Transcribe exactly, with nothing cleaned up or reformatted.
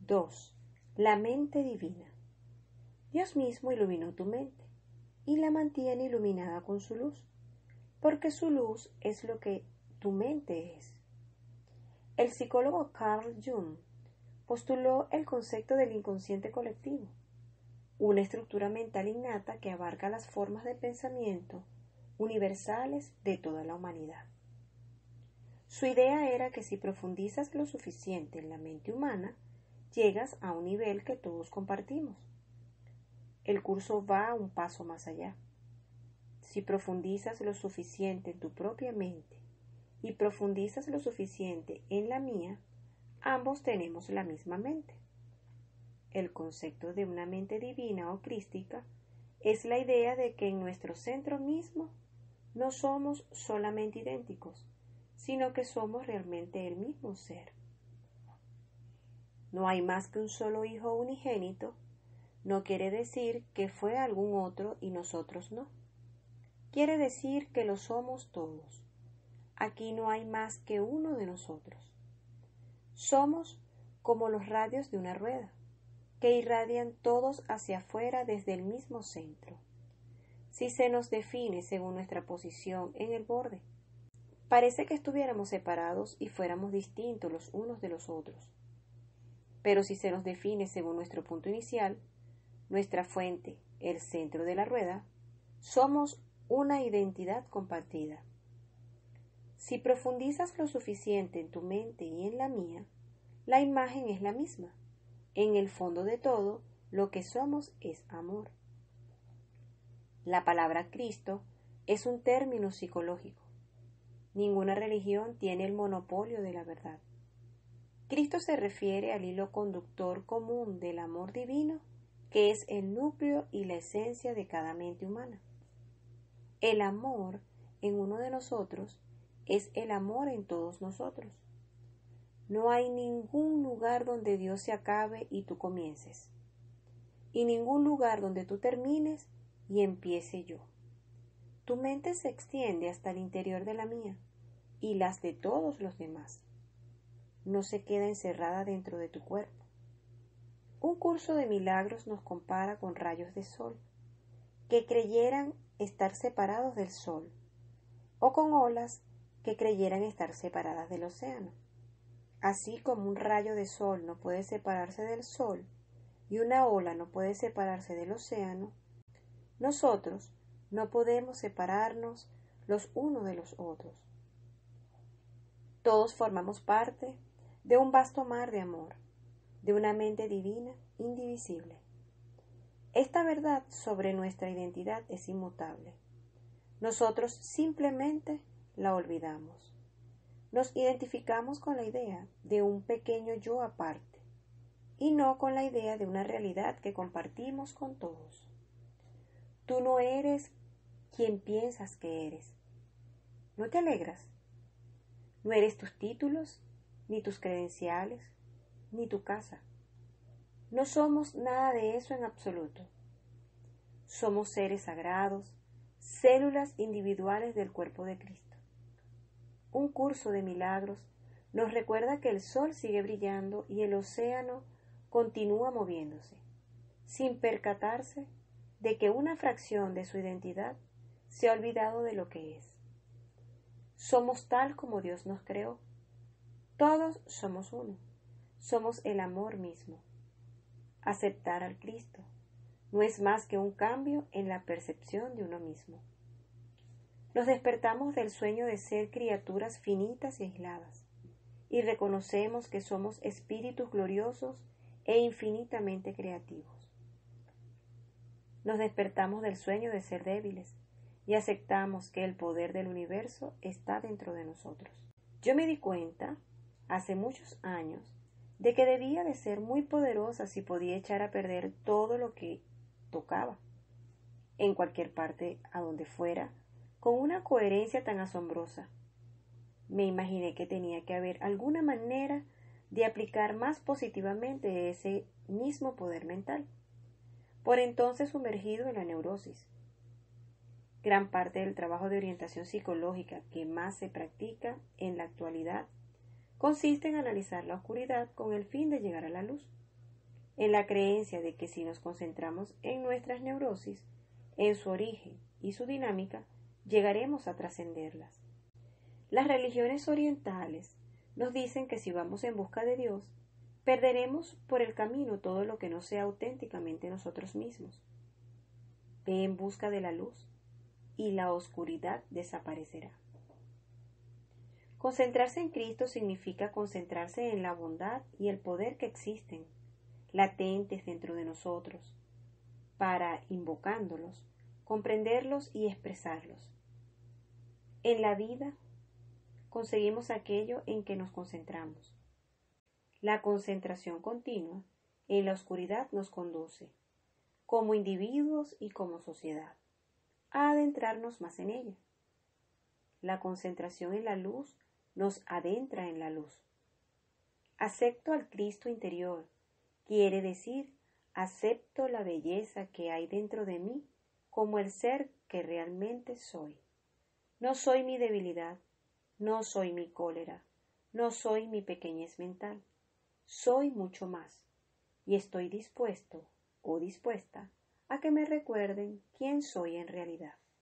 dos. La mente divina. Dios mismo iluminó tu mente y la mantiene iluminada con su luz, porque su luz es lo que tu mente es. El psicólogo Carl Jung postuló el concepto del inconsciente colectivo, una estructura mental innata que abarca las formas de pensamiento universales de toda la humanidad. Su idea era que si profundizas lo suficiente en la mente humana, llegas a un nivel que todos compartimos. El curso va un paso más allá. Si profundizas lo suficiente en tu propia mente y profundizas lo suficiente en la mía, ambos tenemos la misma mente. El concepto de una mente divina o crística es la idea de que en nuestro centro mismo no somos solamente idénticos, sino que somos realmente el mismo ser. No hay más que un solo hijo unigénito, no quiere decir que fue algún otro y nosotros no. Quiere decir que lo somos todos. Aquí no hay más que uno de nosotros. Somos como los radios de una rueda, que irradian todos hacia afuera desde el mismo centro. Si se nos define según nuestra posición en el borde, parece que estuviéramos separados y fuéramos distintos los unos de los otros. Pero si se nos define según nuestro punto inicial, nuestra fuente, el centro de la rueda, somos una identidad compartida. Si profundizas lo suficiente en tu mente y en la mía, la imagen es la misma. En el fondo de todo, lo que somos es amor. La palabra Cristo es un término psicológico. Ninguna religión tiene el monopolio de la verdad. Cristo se refiere al hilo conductor común del amor divino, que es el núcleo y la esencia de cada mente humana. El amor en uno de nosotros es el amor en todos nosotros. No hay ningún lugar donde Dios se acabe y tú comiences, y ningún lugar donde tú termines y empiece yo. Tu mente se extiende hasta el interior de la mía y las de todos los demás. No se queda encerrada dentro de tu cuerpo. Un curso de milagros nos compara con rayos de sol, que creyeran estar separados del sol, o con olas que creyeran estar separadas del océano. Así como un rayo de sol no puede separarse del sol y una ola no puede separarse del océano, nosotros no podemos separarnos los unos de los otros. Todos formamos parte de un vasto mar de amor, de una mente divina indivisible. Esta verdad sobre nuestra identidad es inmutable. Nosotros simplemente la olvidamos. Nos identificamos con la idea de un pequeño yo aparte y no con la idea de una realidad que compartimos con todos. Tú no eres quien piensas que eres. ¿No te alegras? No eres tus títulos, ni tus credenciales, ni tu casa. No somos nada de eso en absoluto. Somos seres sagrados, células individuales del cuerpo de Cristo. Un curso de milagros nos recuerda que el sol sigue brillando y el océano continúa moviéndose, sin percatarse de que una fracción de su identidad se ha olvidado de lo que es. Somos tal como Dios nos creó. Todos somos uno. Somos el amor mismo. Aceptar al Cristo no es más que un cambio en la percepción de uno mismo. Nos despertamos del sueño de ser criaturas finitas y aisladas, y reconocemos que somos espíritus gloriosos e infinitamente creativos. Nos despertamos del sueño de ser débiles, y aceptamos que el poder del universo está dentro de nosotros. Yo me di cuenta, hace muchos años, de que debía de ser muy poderosa si podía echar a perder todo lo que tocaba, en cualquier parte a donde fuera, con una coherencia tan asombrosa. Me imaginé que tenía que haber alguna manera de aplicar más positivamente ese mismo poder mental, por entonces sumergido en la neurosis. Gran parte del trabajo de orientación psicológica que más se practica en la actualidad consiste en analizar la oscuridad con el fin de llegar a la luz. en la creencia de que si nos concentramos en nuestras neurosis, en su origen y su dinámica, llegaremos a trascenderlas. Las religiones orientales nos dicen que si vamos en busca de Dios, perderemos por el camino todo lo que no sea auténticamente nosotros mismos. Ve en busca de la luz y la oscuridad desaparecerá. Concentrarse en Cristo significa concentrarse en la bondad y el poder que existen, latentes dentro de nosotros, para, invocándolos, comprenderlos y expresarlos. En la vida, conseguimos aquello en que nos concentramos. La concentración continua en la oscuridad nos conduce, como individuos y como sociedad, a adentrarnos más en ella. La concentración en la luz nos adentra en la luz. Acepto al Cristo interior, quiere decir, acepto la belleza que hay dentro de mí como el ser que realmente soy. No soy mi debilidad, no soy mi cólera, no soy mi pequeñez mental. Soy mucho más, y estoy dispuesto o dispuesta a que me recuerden quién soy en realidad.